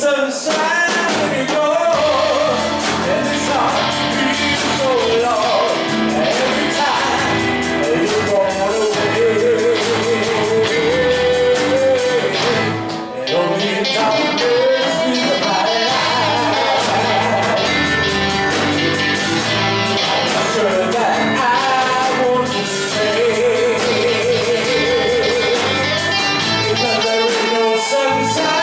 sunshine when you go, and it's not so long every time you're gone away. And only in darkness with the bright light, I'm not sure that I want to stay, because there is no sunshine.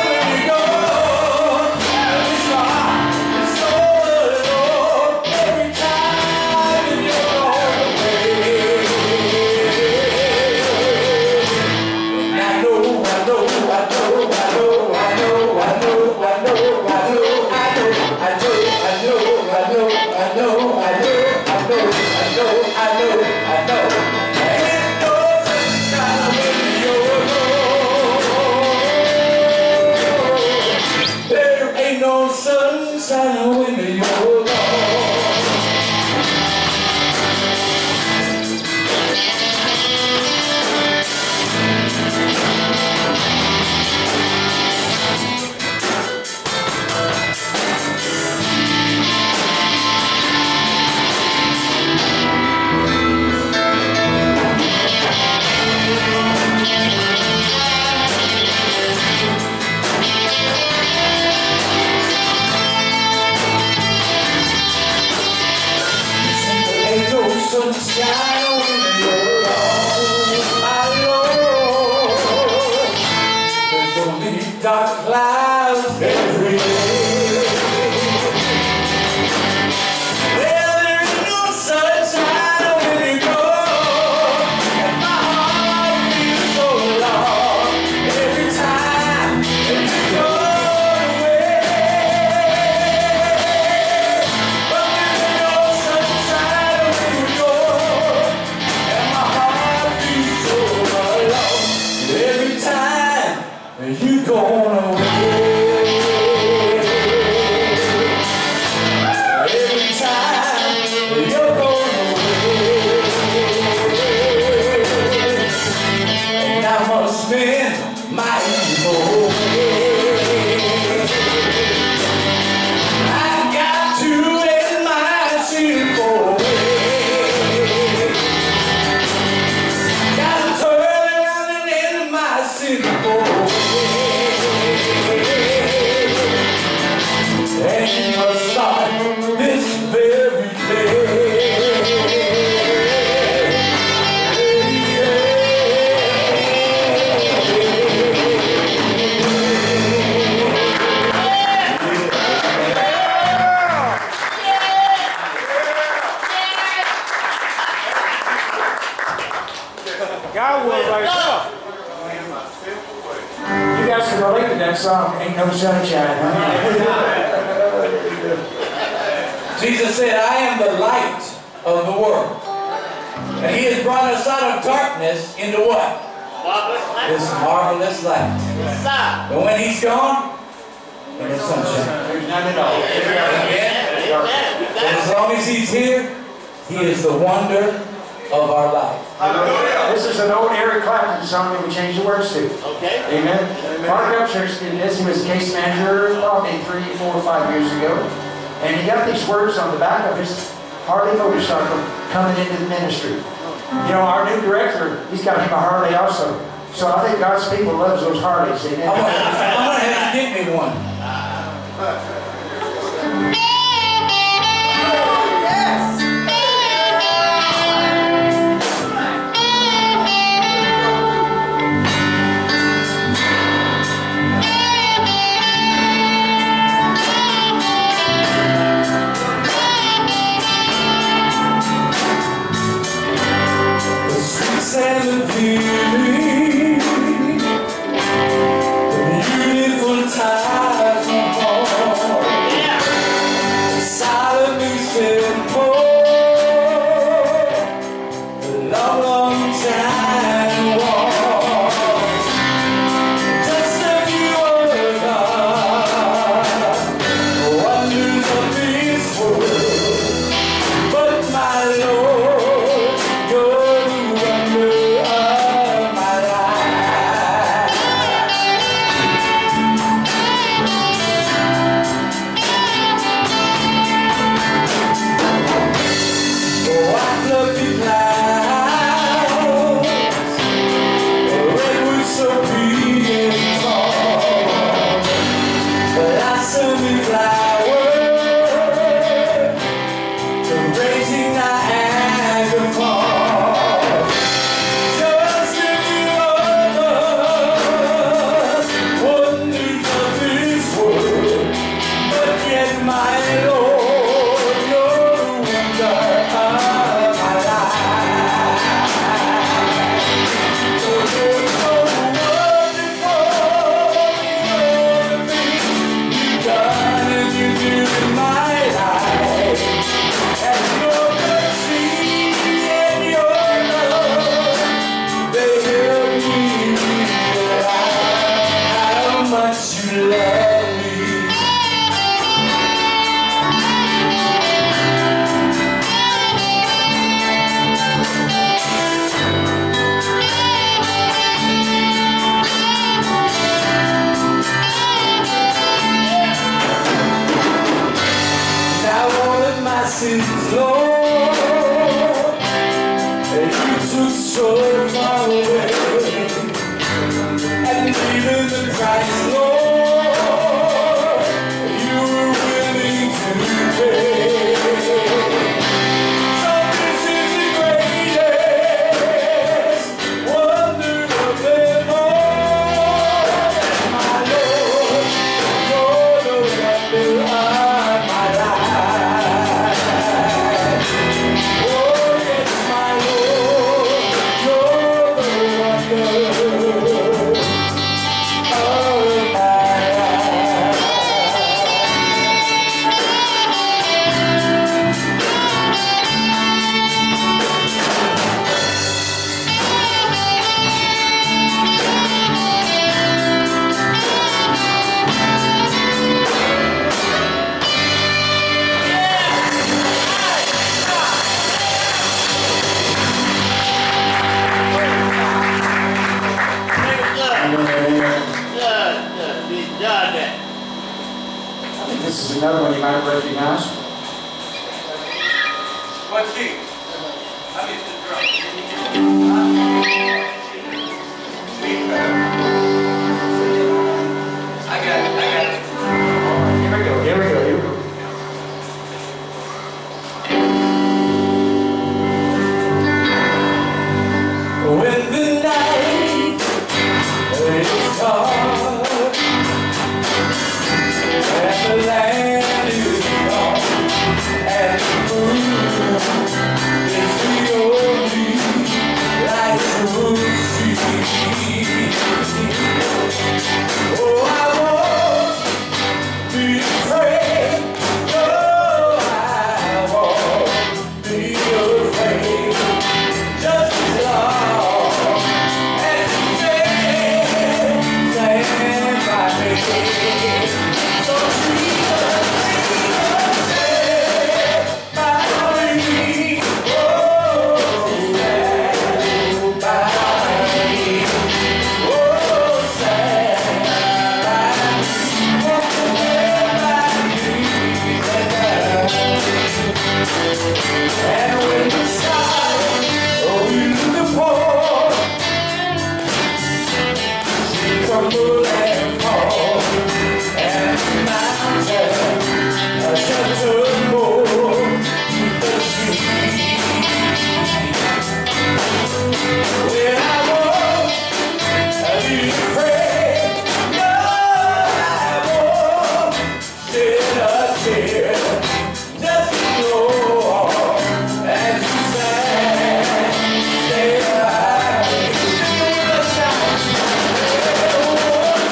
Sunshine when you're gone. Sunshine when you're gone, my Lord. There's only dark clouds every day. Well, there is no sunshine when you go, and my heart feels so long every time that you go away. But there's no sunshine when you go. Every time you gone away, every time you're gone away, and I must spend my evil way. I got to end my sinful way. Gotta turn around and end my sinful way. And you must start this very day. God will right now. You guys can relate to that song, Ain't No Sunshine, huh? Jesus said, I am the light of the world. And He has brought us out of darkness into what? This marvelous light. And when He's gone, there's sunshine. There's none at all. And as long as He's here, He is the wonder of our life. This is an old Eric Clapton song that we changed the words to. Okay. Amen. Mark Upchurch did this. He was case manager probably 3, 4, 5 years ago. And he got these words on the back of his Harley motorcycle coming into the ministry. You know, our new director, he's got him a Harley also. So I think God's people loves those Harleys. Amen. I'm gonna have to get me one. Beautiful ties of home. This is another one you might recognize. What key? I get the drum. I got it. Here we go. When the night is dark and the land is gone and the moon is the only light we'll see. Oh, I won't be afraid. No, I won't be afraid. Just as long as you stand by me. So Jesus, stand by me. Oh, stand by me. Oh, stand by me. Oh, stand by me. And when the sky you pour, she crumble and fall, and the mountains are sheltered more to the sea. When I won't be afraid, no, I won't shed a tear, just go on as you stand.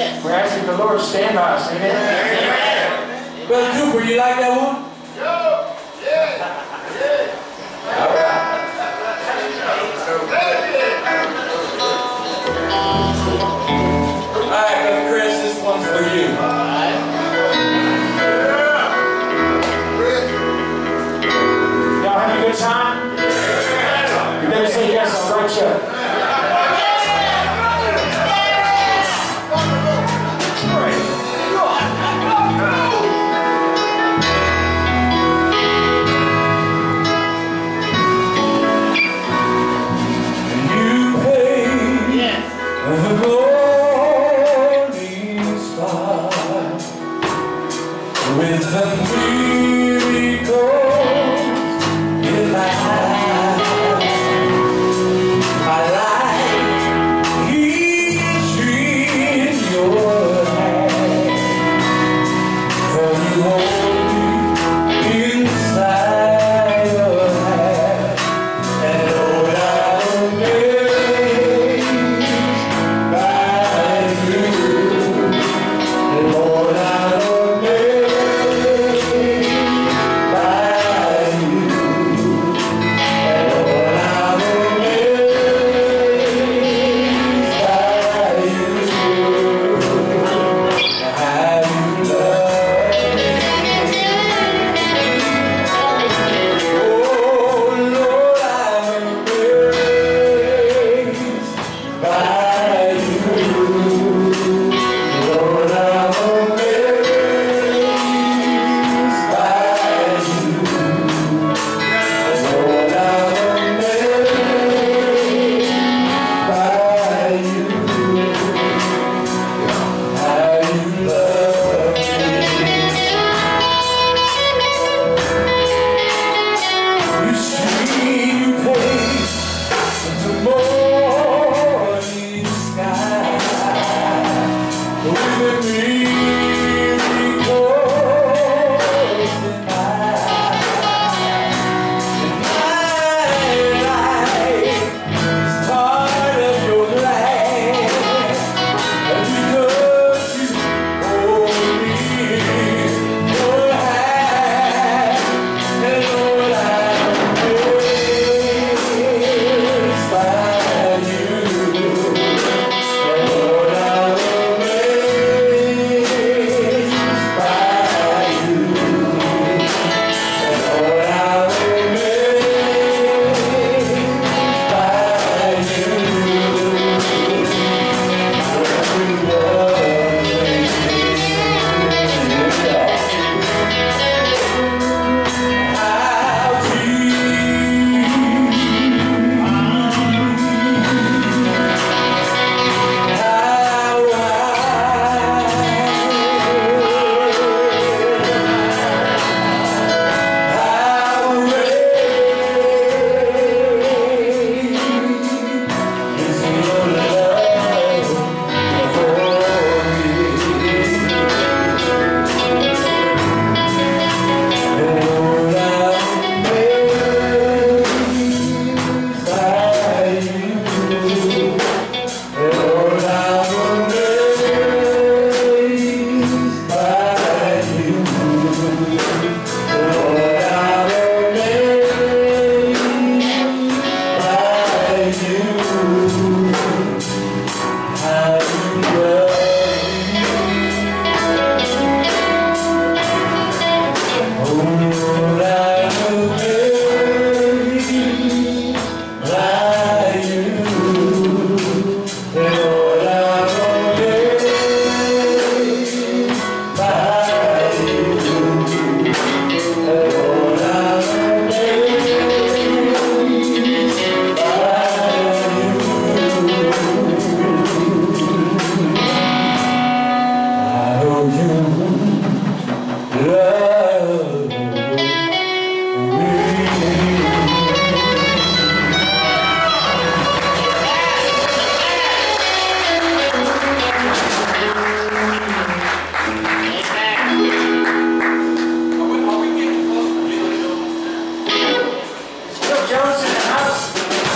We're asking the Lord to stand by us. Amen. Brother Cooper, you like that one? All right. All right, Brother Chris, this one's for you. Y'all having a good time? You better say yes, I'll write you up. With the miracles in my life, history in your hand, for you hold me inside your hand, and Lord, I'm amazed by you, and Lord, I'm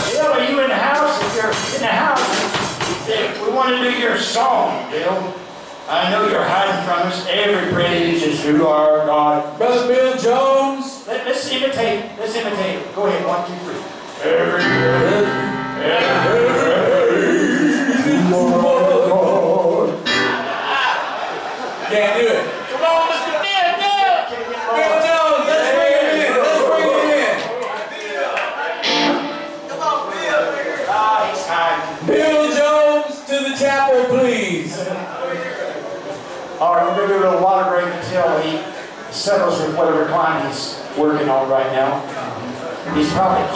in the house, we want to do your song, Bill. I know you're hiding from us. Every praise is to our God. Brother Bill Jones. Let's imitate. Let's imitate. Go ahead. 1, 2, 3. Every praise to our God. Can't do it. Come on, Mr. Bill, do it. Bill Jones, let's bring him in. Let's bring him in. Come on, Bill. He's hiding. Bill Jones to the chapel, please. All right, we're going to do a little water break until he settles with whatever client he's working on right now. He's probably...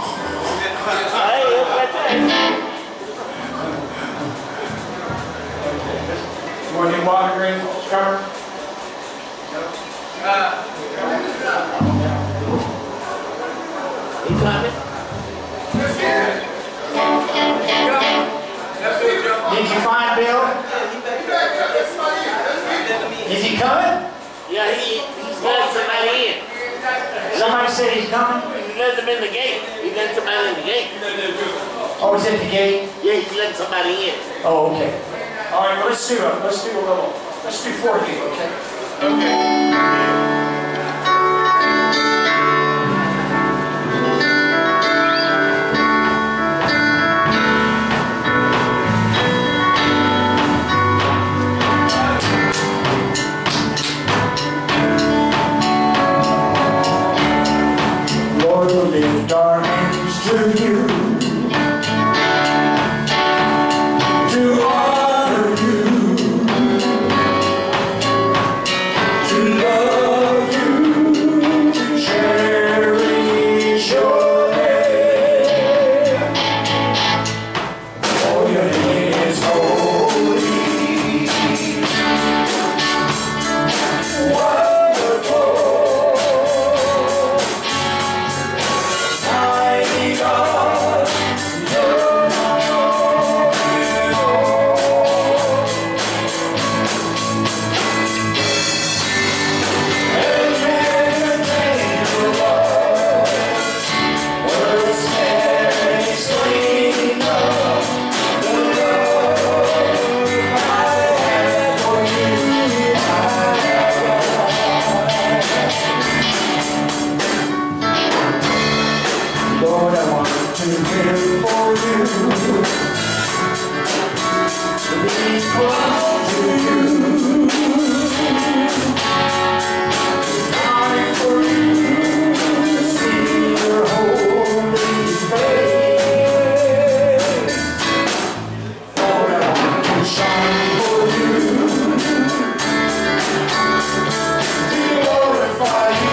You want to do water break, Scarver? You coming? Did you find Bill? Is he coming? Yeah, he's letting somebody in. Somebody said he's coming? He let them in the gate. He let somebody in the gate. Oh, he's at the gate? Yeah, he's letting somebody in. Oh, okay. All right, well, let's do a little, let's do 4 here, okay? Lord, we lift our hands to you, to honor you, to love you, to cherish your name. For your name is holy, wonderful. Mighty God, you're my all in all. And can contain your love, words can't explain enough the love I have for you. Lord, I want to live for you, to be close to you, to die for you, to see your holy face. Lord, I want to shine for you, to glorify you.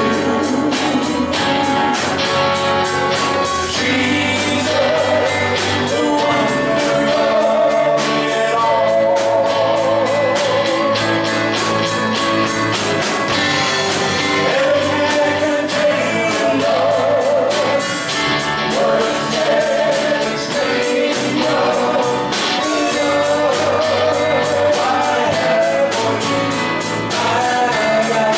Jesus, the wonder of it all. Everything contains love, words can't explain love, the love I have for you, I got.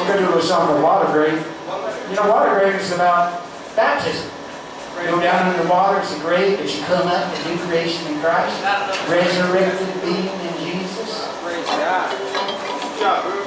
We're going to do a little song called Water Grave. You know, water grave is about baptism. You go down in the water, it's a grave, but you come up a new creation in Christ. Resurrected being in Jesus. Praise God. Good job, bro.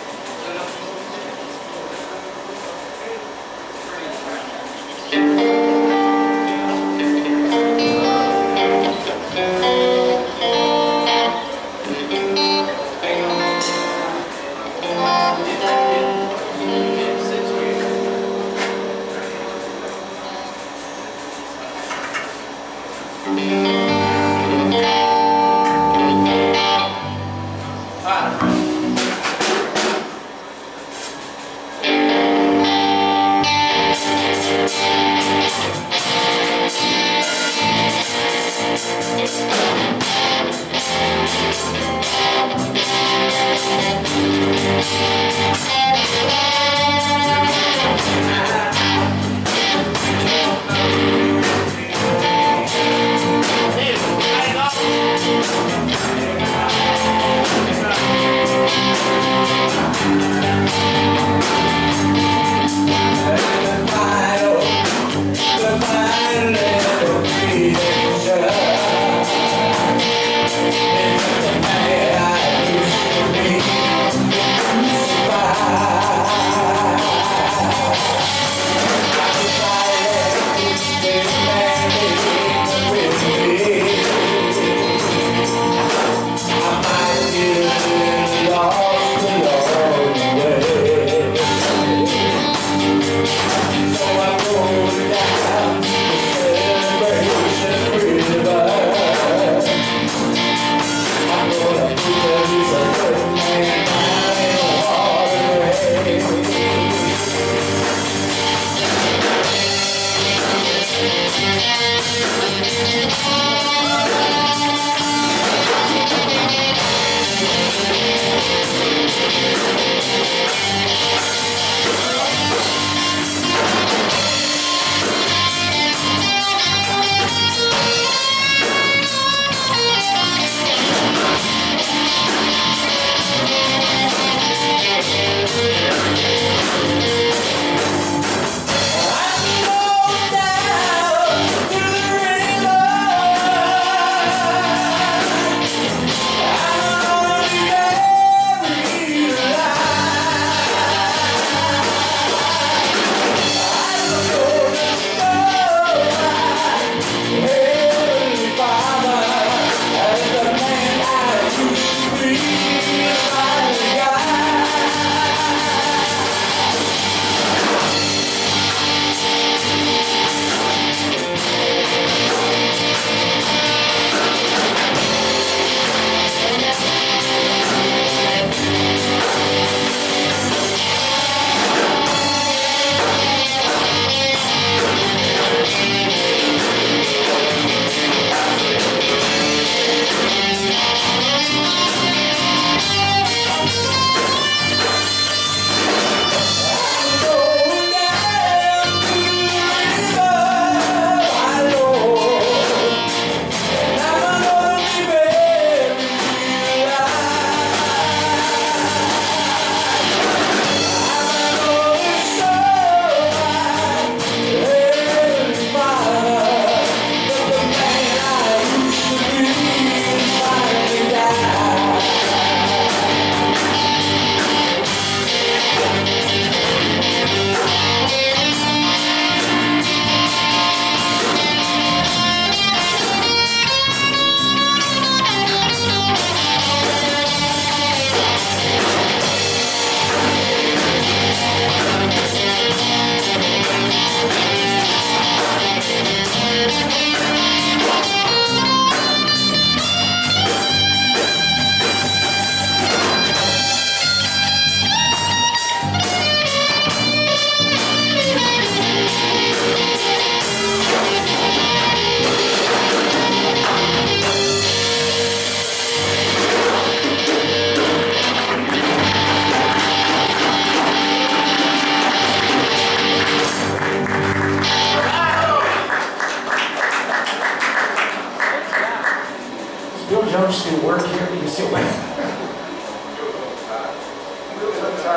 Bill Jones still work here? You still wait?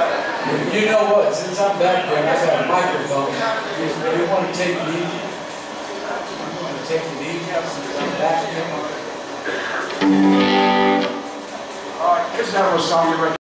You know what? Since I'm back there, I got a microphone. You want to take it easy? You want to take it easy? I'm back there. All right, here's another song you